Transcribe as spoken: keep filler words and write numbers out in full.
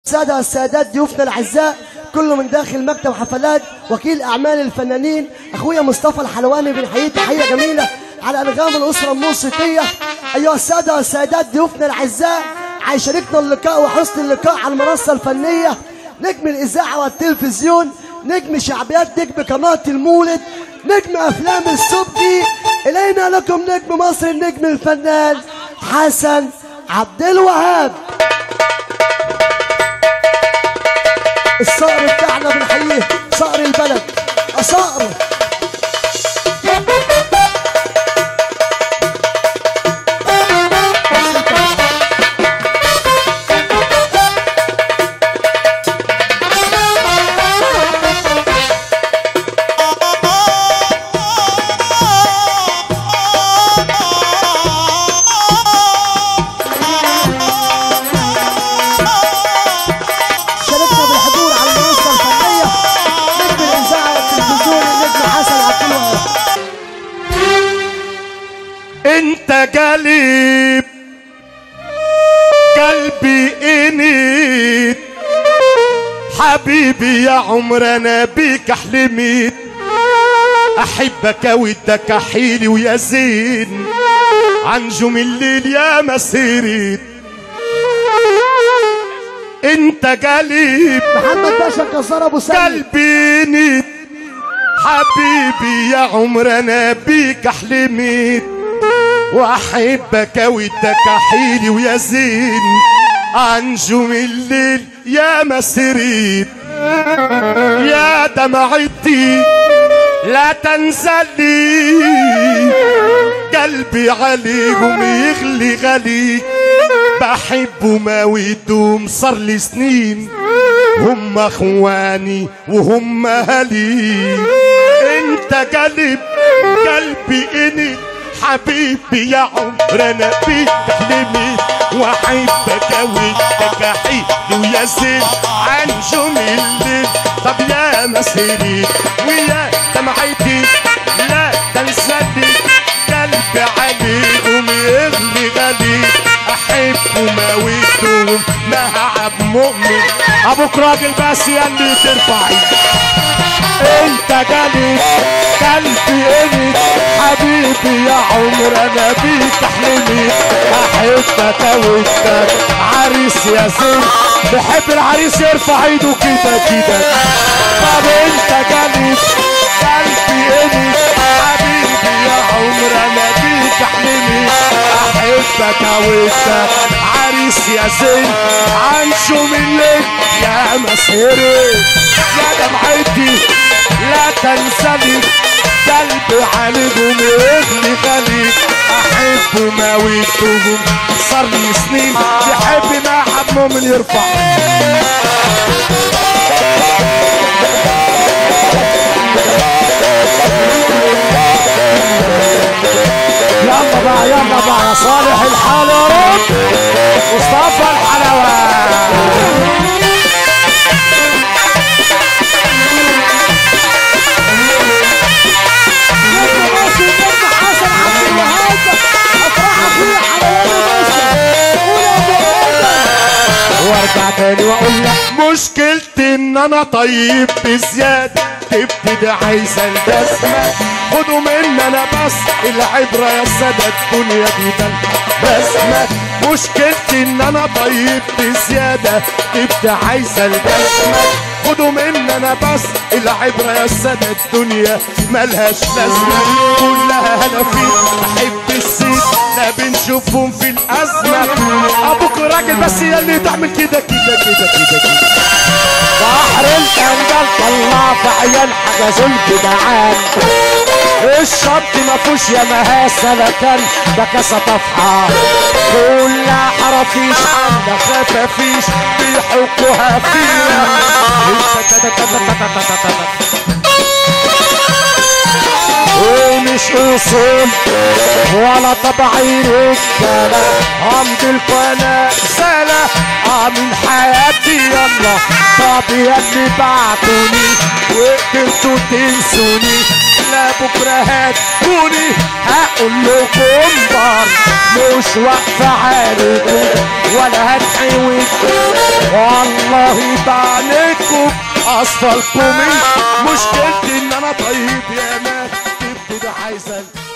السادة السادات ضيوفنا الأعزاء كله من داخل مكتب حفلات وكيل أعمال الفنانين أخويا مصطفى الحلواني بنحييه تحية جميلة على أنغام الأسرة الموسيقية. أيها السادة والسادات ضيوفنا الأعزاء هيشاركنا اللقاء وحسن اللقاء على المنصة الفنية نجم الإذاعة والتلفزيون، نجم شعبيات، نجم قناة المولد، نجم أفلام السبكي، إلينا لكم نجم مصر النجم الفنان حسن عبد الوهاب. الصقر بتاعنا بنحييه صقر البلد صقر. انت قلب قلبي انيت حبيبي يا عمر انا بيك حلميت احبك ودك احيلي ويا زين عنجم الليل يا مسيريت. انت قلب محمد باشا كسر ابو سعيد قلبي انيت حبيبي يا عمر انا بيك حلميت واحبك ودك احيلي ويا زين عنجم الليل يا مسيريت. يا دمعتي لا تنزلي قلبي عليهم يغلي غليك بحبه ما ودوم صار لي سنين هم اخواني وهم اهلي. انت قلب قلبي اني حبيبي يا عمر انا بيك حلميت واحبك ودك احيلي ويا زين عنجم الليل. طب يا مسيري ويا دمعتي لا تنسلي قلبي عليهم يغلي غلي احبه ما ودهم مهعب مؤمن. ابوك راجل بس ياللي ترفعي. انت قلبي قلبي انت حبيبي يا عمر انا بيك حلمي احبك ودك عريس يا زين بحب العريس يرفع ايده كده كده. طب انت قلبي قلبي انت حبيبي يا عمر انا بيك حلمي احبك ودك عريس يا زين عنشم الليل يا مسيري. يا دمعتي لا تنسلي قلبي عليهم يغلي غلي احب ما ودهم صار لي سنين بحب ما حب مؤمن يرفع. يلا بقى يلا بقى يا صالح الحال يا رب مصطفى الحلواني. وارجع تاني واقول لك مشكلتي ان انا طيب بزياده تبتدي عايزه البسمه خدوا مني انا بس العبره يا ساده الدنيا دي بسمه. مشكلتي ان انا طيب بزياده تبتدي عايزه البسمه خدوا مني انا بس العبره يا ساده الدنيا ملهاش لازمه كلها انا فيك احب السيد لا بنشوفهم في الازمه. ابوك راجل بس ياللي تعمل كده كده كده كده كده. بحر الكنجل طلع في عيال حجزوا الجدعان الشط مفوش يا مهاسه لا كان ده كاسه طفحه كلها حرافيش عندك خفافيش بيحكوها فينا. ومش اصول ولا طبعي رجاله عمد القناه سنه من حياتي يلا. طب يا اللي بعتوني وقدرتوا تنسوني الا بكره هتكوني هقول لكم بار مش واقفه عليكم ولا هتحاول والله بعينكم اصفالكم مشكلتي ان انا طيب يا ما تبتدي عايزه